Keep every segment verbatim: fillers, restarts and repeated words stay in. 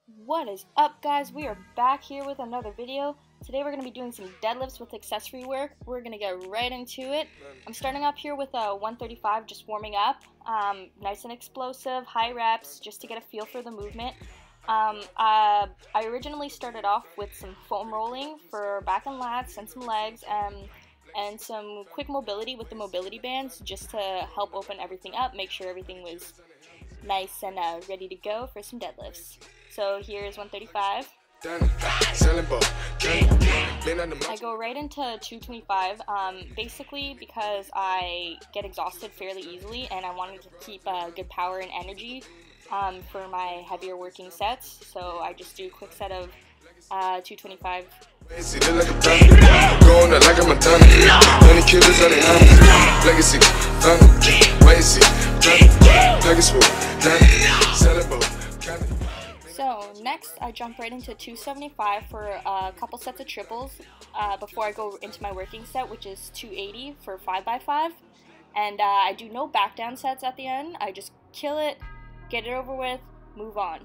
What is up, guys? We are back here with another video. Today we're going to be doing some deadlifts with accessory work. We're going to get right into it. I'm starting up here with a one thirty-five, just warming up. Um, nice and explosive, high reps, just to get a feel for the movement. Um, uh, I originally started off with some foam rolling for back and lats and some legs, and, and some quick mobility with the mobility bands, just to help open everything up, make sure everything was nice and uh, ready to go for some deadlifts. So here's one thirty-five. I go right into two twenty-five, um, basically because I get exhausted fairly easily and I wanted to keep uh, good power and energy um, for my heavier working sets. So I just do a quick set of uh, two twenty-five. So next I jump right into two seventy-five for a couple sets of triples uh, before I go into my working set, which is two eighty for five by five. And uh, I do no back down sets at the end. I just kill it, get it over with, move on.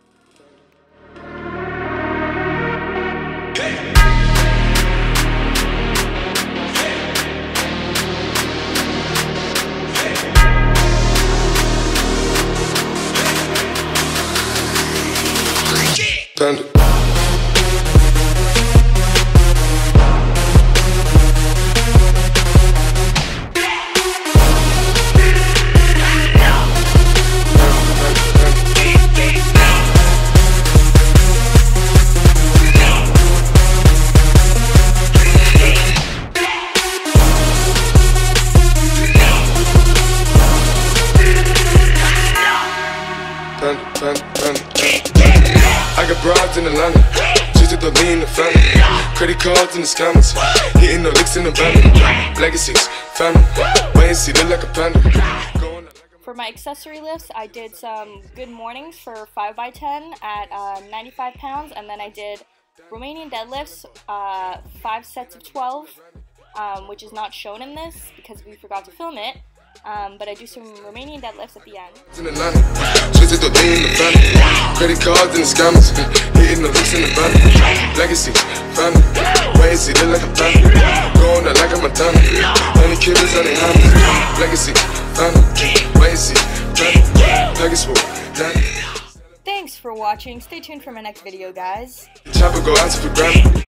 Thunder. I got broads in Atlanta, just to lean the family. Credit cards in the scammers, hitting the licks in the van. Legacies, family, wait and see, look like a panda. For my accessory lifts, I did some good mornings for five by ten at uh, ninety-five pounds, and then I did Romanian deadlifts, uh, five sets of twelve, um, which is not shown in this because we forgot to film it. Um, but I do some Romanian deadlifts at the end. Credit cards and the scammers, hitting the licks in the van. Legacy, family, wait and see, look like a panda. Going out like a Montana, honey killers on their hands. Legacy, family, wait and see, family, Legacy, Thanks for watching. Stay tuned for my next video, guys. Chopper go out to the ground.